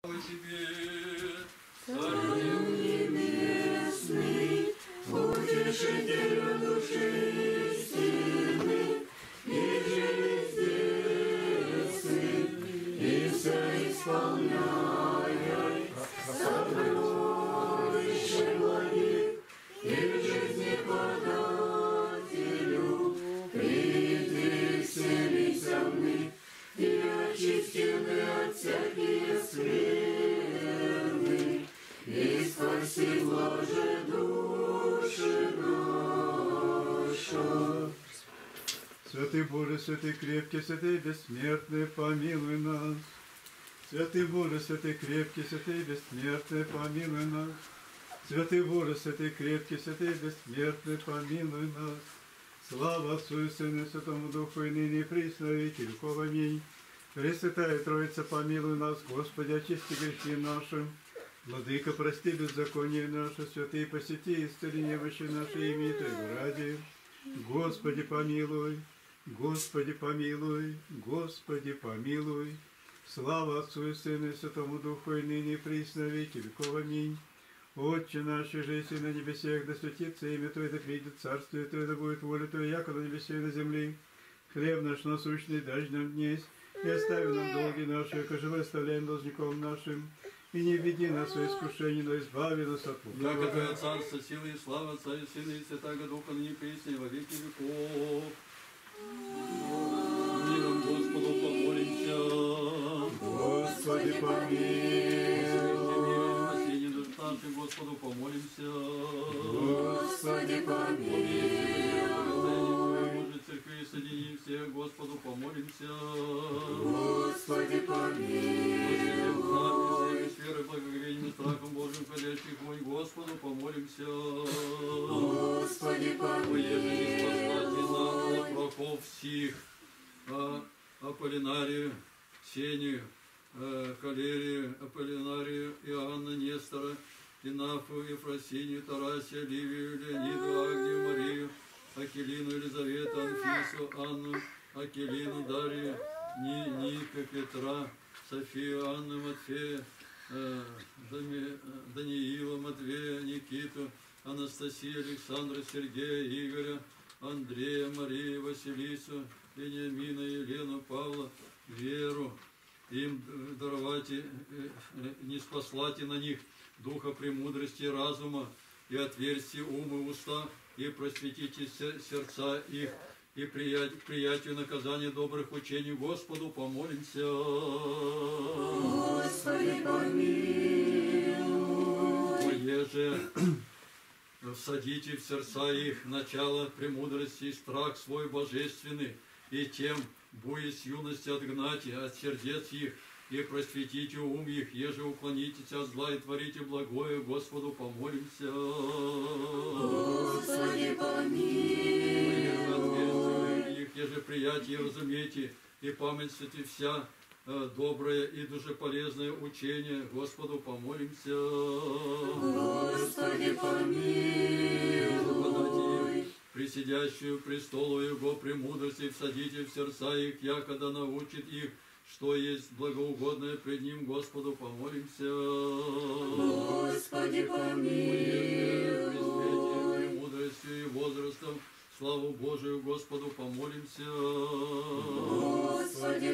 Тебе, Царь небесный, утешитель души истины, ниже везде сын, и все исполняй, сокровище благих, и в жизни подателю, приди вселися в них, и очистены от всякие скверны, и спаси блаже души наша. Святый Боже, святый крепкий, святый бессмертный, помилуй нас. Святый Боже, святый крепкий, святый бессмертный, помилуй нас. Святый Боже, святый крепкий, святый бессмертный, помилуй нас. Слава Отцу и Сыну и Святому Духу, и ныне и присно, и веки веков. Аминь. Пресвятая Троица, помилуй нас, Господи, очисти грехи наши. Владыка, прости беззаконие наше, святые посети, исцели немощи наши, имя Твоего ради. Господи, помилуй, Господи, помилуй, Господи, помилуй. Слава Отцу и Сыну и Святому Духу, и ныне и присно, и веки веков. Аминь. Отче наш, жиси на небесех, да святится имя Твое, да придет царствие Твое, да будет воля Твоя, яко на небесе и на земле. Хлеб наш насущный дашь нам днесь, и остави нам долги наши, коже мы оставляем должником нашим. И не введи нас в искушение, но избави нас от лукавого. яко Твое царство, силы и слава Отца и Сына и Святаго Духа, ныне и присно, и во веки веков. Миром Господу помолимся. Господи, помилуй. Спасение душ наших, Господу помолимся. Господи, помилуй. Божьей Церкви соедини всех, Господу помолимся. Господи, помилуй. С верой, благоговением и страхом Божьим, входящих вонь, Господу помолимся. Господи, Поеже не спаслати помилуй. нам от врагов всех, Аполлинарию, Ксению, Калерию, Аполлинарию, Иоанна, Нестора, Инафу, Ефросинию, Тарасия, Ливию, Леониду, Агнию, Марию, Акелину, Елизавету, Анфису, Анну, Акелину, Дарью, Ника, Петра, Софию, Анну, Матфея, Даниила, Матвея, Никиту, Анастасию, Александра, Сергея, Игоря, Андрея, Марию, Василису, Вениамина, Елену, Павла, Веру, им даровайте, не спаслати на них духа премудрости и разума, и отверзьте умы уста, и просветите сердца их, и приятию наказания добрых учений Господу помолимся. Господи, помилуй. Поеже всадите в сердца их начало премудрости и страх свой божественный, и тем, буясь юности отгнать от сердец их, и просветите ум их, еже уклонитесь от зла и творите благое, Господу помолимся. Господи, помилуй. Их, еже приятие разумейте, и памятствуйте вся доброе и душеполезное учение, Господу помолимся. Господи, помилуй. Присидящую престолу Его премудрости всадите в сердца их, якогда научит их, что есть благоугодное пред Ним, Господу помолимся. Господи, помилуй. Премудростью и возрастом славу Божию Господу помолимся. Господи,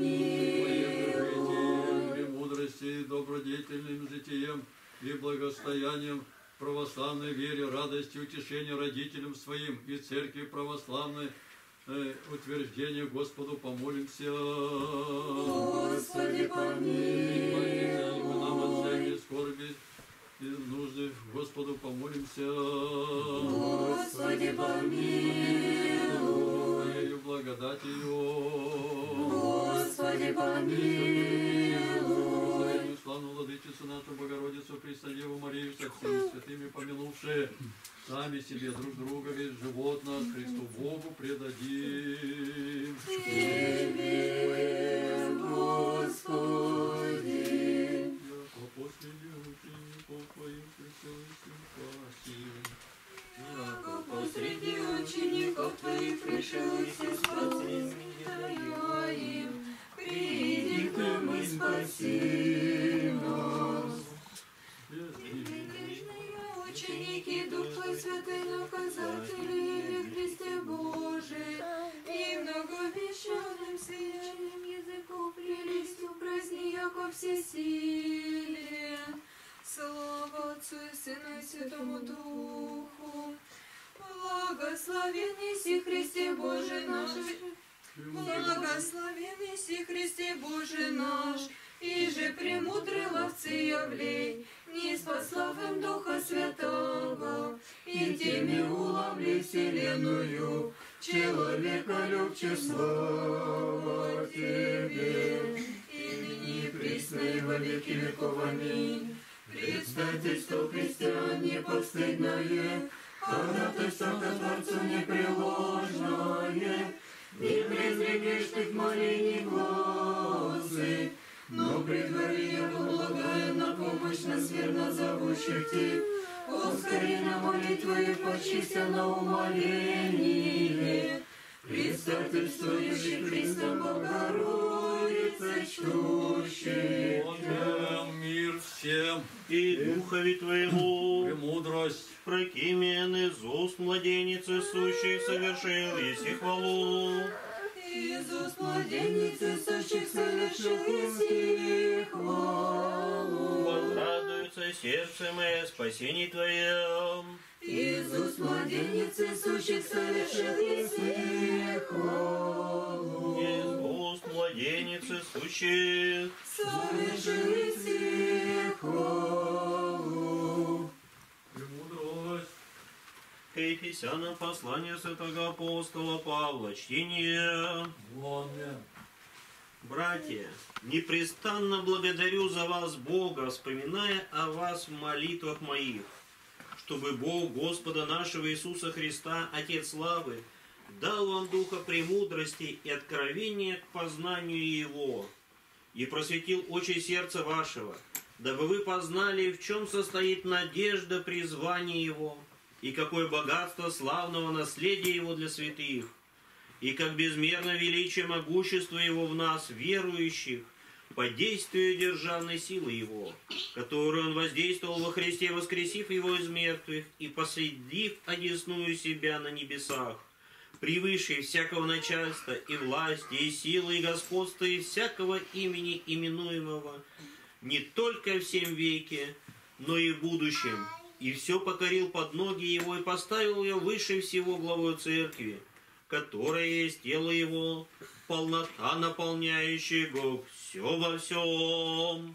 помилуй. Премудростью и добродетельным житием и благостоянием православной вере, радости, утешения родителям своим и церкви православной, утверждение Господу помолимся. Господи, помилуй. Нам от всякой скорби и нужды Господу помолимся. Господи, помилуй. Твоею благодатью. Господи, помилуй. Славную Владычицу нашу Богородицу, Преснодеву Марию, со всеми святыми помянувшие, сами себе друг друга, весь живот наш Христу Богу предадим. Тебе, Господи. Яко последних учеников Твоих пришельцем спаси. Яко посреди учеников Твоих пришельцем спаси, даем, приди к нам и спаси нас. святый наказатель, Христе Божий, и многообещанным священным языком прелестью праздни, яко всесилие. Слава Отцу и Сыну и Святому Духу. Благословен еси Христе Божий наш, благословен еси Христе Божий наш, и же премудрый ловцы явлей, не спаславым Духа Святого, и теми уловли вселенную, человека любче слава Тебе, и ныне присно и во веки веков. Аминь. Предстательство христиан непостыдное, ходатайство ко Творцу непреложное, не презри грешных молений глазы, но предвари его благая на помощь нас верно зовущих Ти. Ускори на молитвы, почися на умоление, предстательствующий Христом Богородице чтущий. Мир всем И Духови Твоему, премудрость. прокимен из уст младенницы сущих совершил еси хвалу. Иисус, младенницы сущих, совершил еси хвалу. Возрадуется сердце мое спасение Твоем. Иисус, младенницы сущих, совершил еси хвалу. Из уст младенницы сущих, Совершил еси хвалу. Премудрость. к Ефесянам послание святого апостола Павла. Чтение. Аминь. Братья, непрестанно благодарю за вас Бога, вспоминая о вас в молитвах моих, чтобы Бог Господа нашего Иисуса Христа, Отец славы, дал вам духа премудрости и откровения к познанию Его, и просветил очи сердца вашего, дабы вы познали, в чем состоит надежда призвания Его, и какое богатство славного наследия Его для святых, и как безмерно величие могущества Его в нас, верующих, по действию державной силы Его, которую Он воздействовал во Христе, воскресив Его из мертвых и посредив одесную себя на небесах, превыше всякого начальства и власти, и силы, и господства, и всякого имени именуемого, не только в сем веке, но и в будущем, и все покорил под ноги Его и поставил ее выше всего главой Церкви, которая есть тело Его, полнота наполняющая Его все во всем.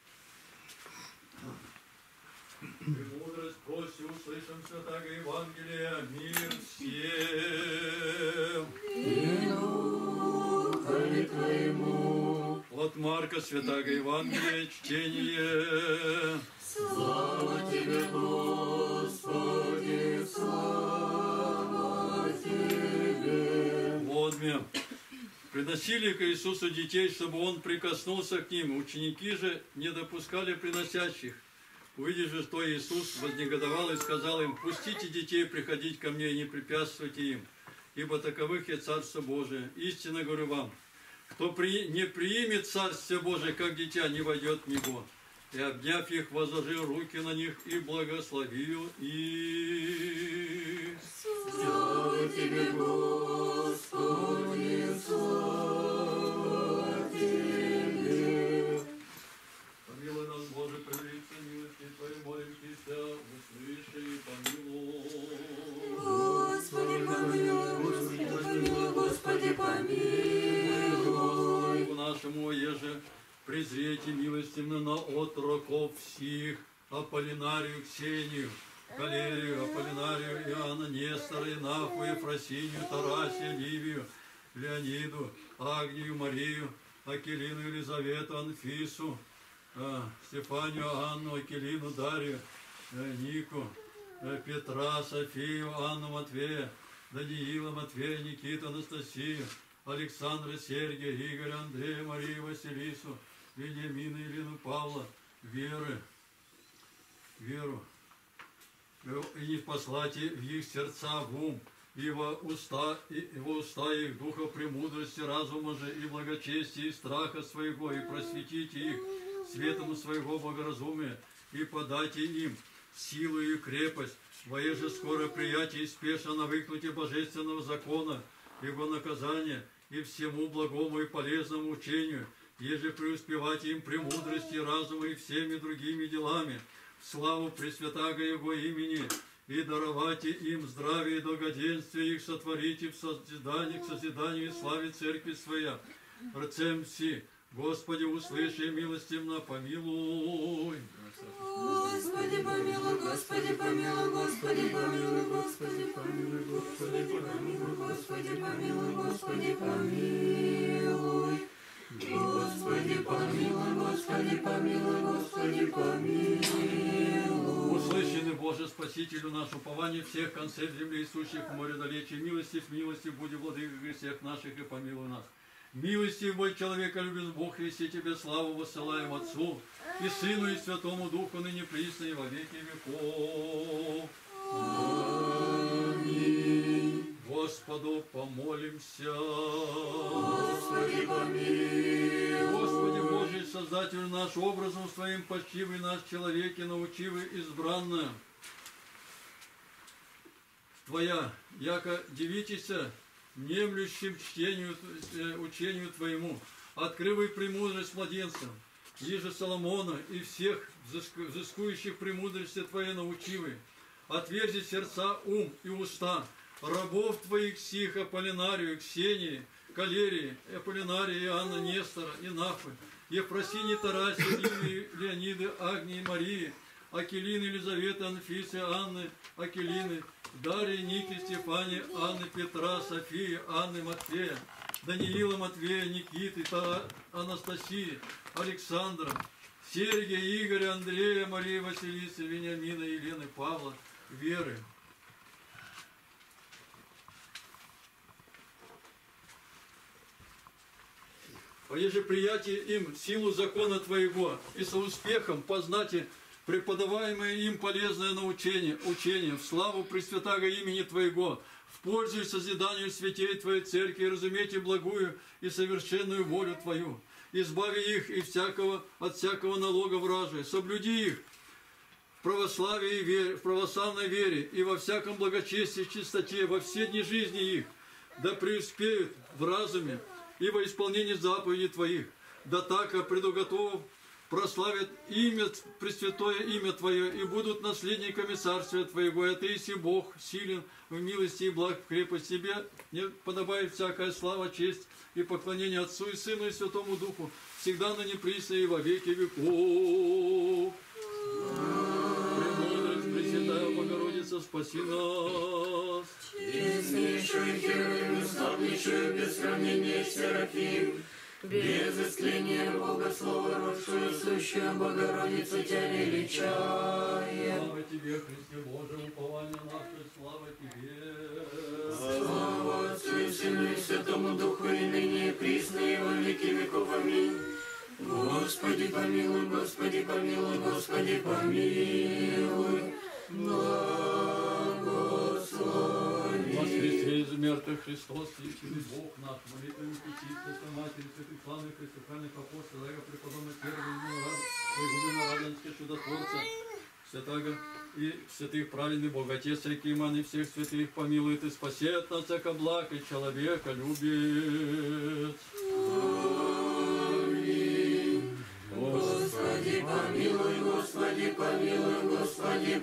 Премудрость просим, услышим святаго Евангелия, мир всем. И Духови Твоему. От Марка святаго Евангелия, чтение. Слава Тебе, Господи, слава Тебе. Водме. Приносили к Иисусу детей, чтобы Он прикоснулся к ним. Ученики же не допускали приносящих. Увидев же, что Иисус вознегодовал и сказал им: «Пустите детей приходить ко мне и не препятствуйте им, ибо таковых есть Царство Божие. Истинно говорю вам, кто не примет Царство Божие, как дитя, не войдет в него». И, обняв их, возложил руки на них и благословил их. Слава Тебе, Господи, слава Тебе. Помилуй нас, Боже, по великой милости Твоей, молимся, услыши и помилуй. Господи, помилуй, Господи, помилуй, Господи, помилуй. Богу нашему, еже презрите милостивно на отроков всех, Аполлинарию, Ксению, Калерию, Аполлинарию, Иоанна, Нестора, Инафу, Ефросинию, Тарасия, Ливию, Леониду, Агнию, Марию, Акелину, Елизавету, Анфису, Стефанию, Анну, Акелину, Дарью, Нику, Петра, Софию, Анну, Матвея, Даниила, Матвея, Никиту, Анастасию, Александра, Сергия, Игоря, Андрея, Марию, Василису, Вениамина, Елену, Павла, Веру, и не послайте в их сердца в ум, и во уста их духа премудрости, разума же и благочестия, и страха своего, и просветите их светом своего богоразумия, и подайте им силу и крепость, воеже скоро приятие и спешно на выкнуте божественного закона, его наказания и всему благому и полезному учению, еже преуспевать им премудрости, разума и всеми другими делами, в славу Пресвятаго Его имени, и даровайте им здравие и долгоденствие их сотворите в созидании, к созиданию и славе Церкви Своя. Рцем си, Господи, услыши, милостивно помилуй. Господи, помилуй, Господи, помилуй, Господи, помилуй, Господи, помилуй, Господи, помилуй, Господи, помилуй, Господи, помилуй. Господи, помилуй, Господи, помилуй, Господи, помилуй. Услышаны, Боже, Спасителю наш, упование всех концов земли и сущих в море далече. Милости, буди, владыка всех наших, и помилуй нас. Милости, мой человека, любит Бог, и все тебе славу воссылаем Отцу, и Сыну, и Святому Духу, ныне присно и во веки веков. Аминь. Господу помолимся. Господи, помилуй. Господи Божий, Создатель наш, образом Своим почивый наш человеке, научивый избранное Твоя, яко дивитеся немлющим учению Твоему, открывай премудрость младенцам, еже Соломона и всех взыскующих премудрости Твоей научивы, отверзи сердца, ум и уста рабов Твоих сих, Аполлинарию, Ксении, Калерии, Аполлинарии, Иоанна, Нестора и Нафы, Ефросини, Тараси, Нины, Леониды, Агнии, Марии, Акелины, Елизаветы, Анфисы, Анны, Акелины, Дарьи, Ники, Стефани, Анны, Петра, Софии, Анны, Матфея, Даниила, Матвея, Никиты, Анастасии, Александра, Сергия, Игоря, Андрея, Марии, Василисы, Вениамина, Елены, Павла, Веры. Поеже приятие им силу закона Твоего и со успехом познати преподаваемое им полезное научение, учение в славу Пресвятаго имени Твоего, в пользу и созиданию святей Твоей Церкви, разумейте благую и совершенную волю Твою. Избави их и от всякого налога вражия, соблюди их в православии и вере, в православной вере и во всяком благочестии и чистоте, во все дни жизни их, да преуспеют в разуме и во исполнении заповедей Твоих, да так, предуготовав, прославят имя, Пресвятое имя Твое, и будут наследниками Царствия Твоего, и Ты, иси Бог, силен в милости и благ в крепость Тебе, не подобает всякая слава, честь и поклонение Отцу и Сыну и Святому Духу, всегда ныне присно и во веки веков. Премудрость Пресвятая Богородица, спаси нас. Честнейшую Херувим, славнейшую без сравнения Серафим, без искления Бога Слова, родшую сущую Богородицу Тебя величаем. Слава Тебе, Христе Божий, упование наше, слава Тебе. Слава Отцу и Сыну и Святому Духу, и ныне и присно и во веки веков. Аминь. Господи помилуй, Господи помилуй, Господи помилуй. Благослови. Воскресе из мертвых Христос, истинный Бог наш, молитвами Пяти, Святой Матери, святых славных христианных апостолов, преподобных первого Игумена Радонского чудотворца, святаго и святых праведных Боготец, реки Иман и всех святых помилует и спасет нас, яко благ и человека любит. Господи помилуй, Господи помилуй, Господи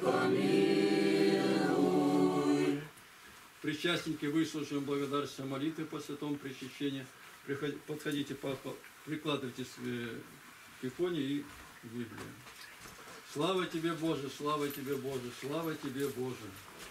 помилуй. Причастники, выслушаем благодарственные молитвы по святому причащению. Подходите, прикладывайте к иконе и к Библии. Слава Тебе, Боже, слава Тебе, Боже, слава Тебе, Боже.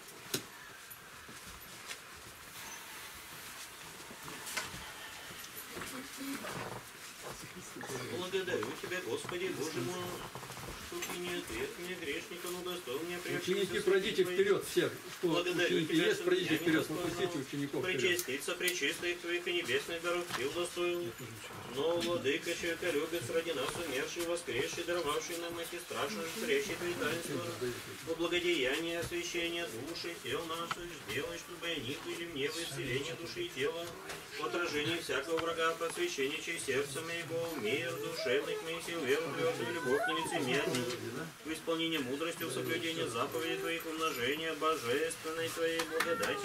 Благодарю Тебя, Господи, Боже мой, что Ты не отверг мне грешника, но достоин мне приобщиться. Ученики, пройдите вперед всех. Кто ученики есть, пройдите вперед, пропустите учеников вперед. Причаститься пречистых Твоих и небесных даров сил достоин. Но, Владыка, человеколюбец, ради нас умерший, воскресший, даровавший нам эти страшные, творящие Твои таинства, во благодеяние освящения души и тел наших, сделай, чтобы они были мне во исцеление души и тела, в отражении всякого врага, просвещение честь сердца моего, мир душевных моих сил, веру, твердую любовь, нелицемерную, в исполнении мудрости, в соблюдении заповедей Твоих, умножения божественной Твоей благодати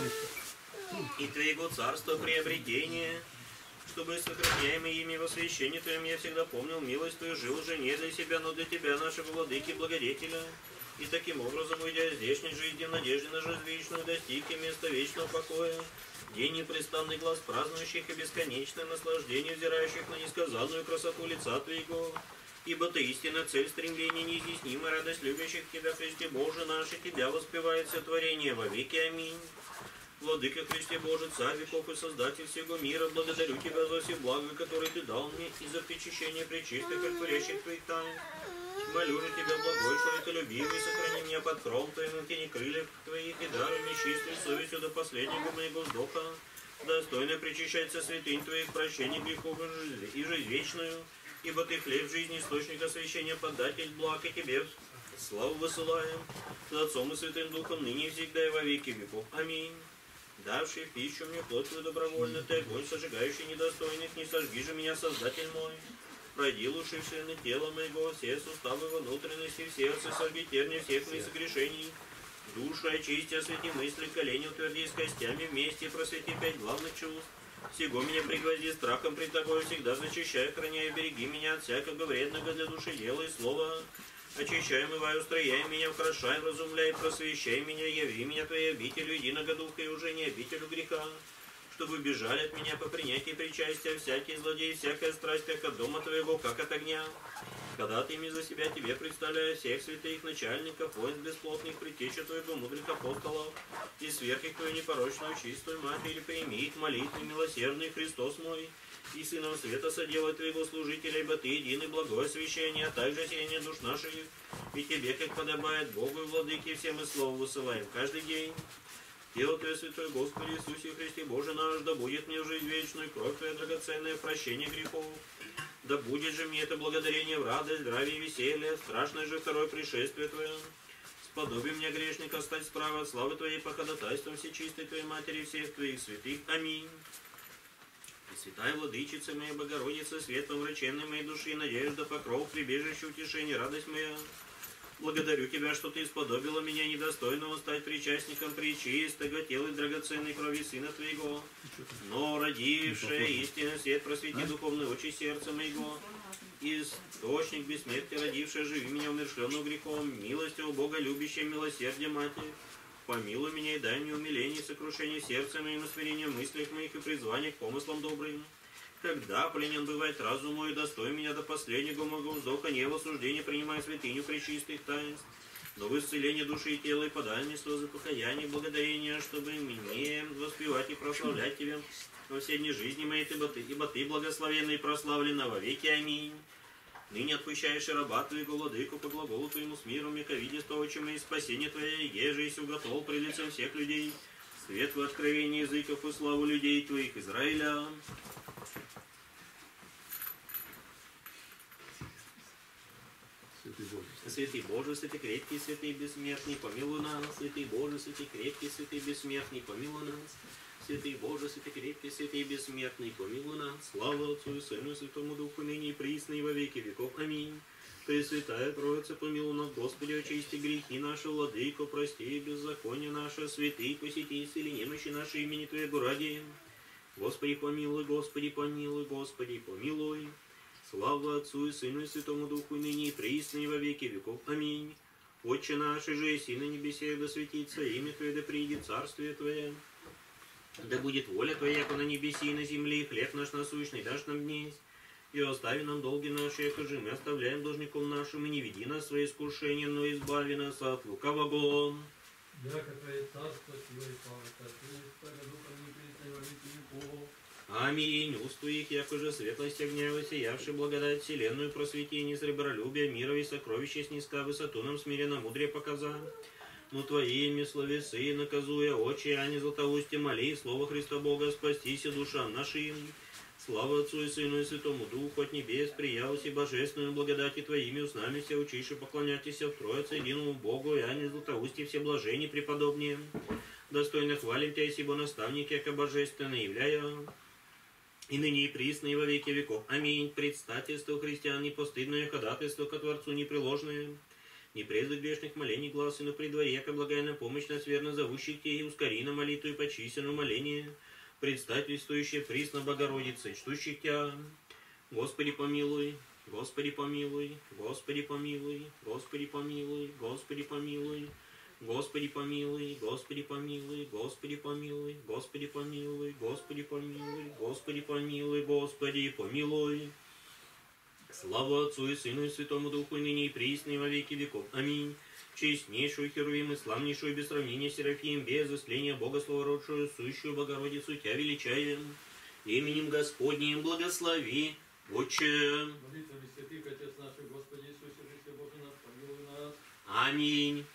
и Твоего царства приобретения, чтобы сохраняемый ими во священии Твоем я всегда помнил милость Твою, жил уже не для себя, но для Тебя, нашего владыки, благодетеля. И таким образом, уйдя из здешней жизни в надежде на жизнь вечную, достиг и место вечного покоя, день непрестанный глаз празднующих и бесконечное наслаждение, взирающих на несказанную красоту лица Твоего. Ибо Ты истинная цель стремления, неизъяснимая радость любящих Тебя, Христе Боже наш, и Тебя воспевает все творение во веки. Аминь. Владыка Христе Боже, Царь веков и Создатель всего мира, благодарю Тебя за все блага, которые Ты дал мне, и за причащение пречистых и творящих Твоих тайн. Молю же Тебя, благой человеколюбивый, сохрани меня под кровом Твоим, на тени крыльев Твоих, и даруй мне чистой совестью до последнего моего вздоха, достойно причащаться святынь Твоих, прощения грехов и жизнь вечную, ибо Ты хлеб жизни, источник освящения, податель благ, и Тебе славу высылаем, с Отцом и Святым Духом, ныне и всегда и во веки веков. Аминь. Давший пищу мне плоть Твою добровольно, Ты огонь, сожигающий недостойных, не сожги же меня, Создатель мой. Пройди лучшие на тело моего, все суставы внутренности, в сердце, сожги терни всех моих согрешений. Душу очисти, освети мысли, колени утверди с костями вместе, просвети 5 главных чувств. Всего меня пригвозди страхом пред Тобой, всегда защищай, храняй, береги меня от всякого вредного для души дела и слова. Очищай, омывай, устрояй меня, украшай, вразумляй, просвещай меня, яви меня Твоей обителю, единого духа и уже не обителю греха, чтобы бежали от меня по принятии причастия всякие злодеи, всякая страсть, как от дома Твоего, как от огня. Когда Ты ими за себя Тебе представляя всех святых начальников, войск бесплотных, предтечу Твоего мудрых апостолов, и сверх их Твою непорочную чистую Матерь, прими их молитвы, милосердный Христос мой, и Сыном Света соделай Твоего служителя, ибо Ты единый благое освящение, а также осенение душ наших, и Тебе, как подобает Богу и Владыке, все мы слово высылаем каждый день. Тело Твое, Святой Господи Иисусе Христе Боже наш, да будет мне в жизнь вечную, кровь Твоя драгоценная, прощение грехов. Да будет же мне это благодарение в радость, здравие и веселье, страшное же второе пришествие Твое. Сподоби меня, грешника, стать справа от славы Твоей по ходатайствам всечистой Твоей Матери всех Твоих святых. Аминь. Святая Владычица моя, Богородица, светом враченной моей души, надежда, покров, прибежище, утешение, радость моя. Благодарю Тебя, что Ты сподобила меня недостойного стать причастником пречистого тела и драгоценной крови Сына Твоего, но родившая истинный свет, просвети духовные очи сердца моего, источник бессмертия, родившая, живи меня умершленного грехом, милостью Бога, любящая милосердие Матерь. Помилуй меня и дай мне умиление и сокрушение сердца моим, усмирение в мыслях моих и призвание к помыслам добрым. Когда пленен бывает разум мой, достой меня до последнего моего вздоха, не в осуждение принимая святыню пречистых таинств, но в исцеление души и тела и подай мне слезы покаяния и благодарения, чтобы мне воспевать и прославлять Тебя во все дни жизни моей, ибо Ты благословенный и прославлена во веки. Аминь. Ныне отпущаешь и раба Твоего, владыку, по глаголу Твоему с миром, яко видя стовочем и спасение Твое, еже и уготовал пред лицем всех людей, свет в откровении языков и славу людей Твоих, Израиля. Святый Боже, святый крепкий, святый бессмертный, помилуй нас. Святый Боже, святый крепкий, святый бессмертный, помилуй нас. Святый Боже, святый крепкий, святый бессмертный, помилуй нас. Слава Отцу и Сыну и Святому Духу, ныне и присно и во веки веков. Аминь. Пресвятая Троица, помилуй нас, Господи, очисти грехи наши, владыко, прости беззаконие наше, святый, посети, исцели немощи наши имени Твоего ради. Господи, помилуй, Господи, помилуй, Господи, помилуй. Слава Отцу и Сыну и Святому Духу, ныне и присно и во веки веков. Аминь. Отче наш, же еси на небесе, да светится имя Твое, да придет царствие Твое. Да будет воля Твоя, яко на небеси и на земле, и хлеб наш насущный дашь нам днесь. И остави нам долги наши, яко же мы оставляем должником нашим, и не веди нас в свои искушения, но избави нас от лукавого. Яко Твое царство, сила и слава, Царствие, Святого Духа, ныне присно и во веки веков. Аминь. Уст Твоих, яко же светлость огня, воссиявший благодать вселенную, просвети, не сребролюбие, мира и сокровища снизка, высоту нам смиренно мудрее показа. Но Твоими словесы, наказуя очи, а не златоусте, моли, слово Христа Бога, спастися душам нашим. Слава Отцу и Сыну и Святому Духу, от небес прияуси божественную благодати Твоими устнами все учиши, поклоняйтесь в Троице единому Богу, и а не златоусте все блажени преподобнее. Достойно хвалим Тебя, сибо наставник, яко божественно являя. и ныне и присно и во веки веков. Аминь. Предстательство христиан непостыдное, ходатайство ко Творцу непреложное. Не презы грешных молений глаз, и но при дворе, яко благая на помощь нас верно зовущих те, и ускори на молитву и почися на моление, предстательствующее присно Богородицы, чтущих Тя. Господи помилуй, Господи помилуй, Господи помилуй, Господи помилуй, Господи помилуй, Господи помилуй, Господи помилуй, Господи помилуй, Господи помилуй, Господи помилуй, Господи помилуй, Господи помилуй. Слава Отцу и Сыну и Святому Духу, и ныне и присно и во веки веков. Аминь. Честнейшую Херувим и славнейшую без сравнения Серафим, без исцеления Бога Словородшую, сущую Богородицу, Тя величаем. Именем Господним благослови, Отче. Молитвами святых, Отец наш, Господи Иисусе Христе, Бог наш, помилуй нас. Аминь.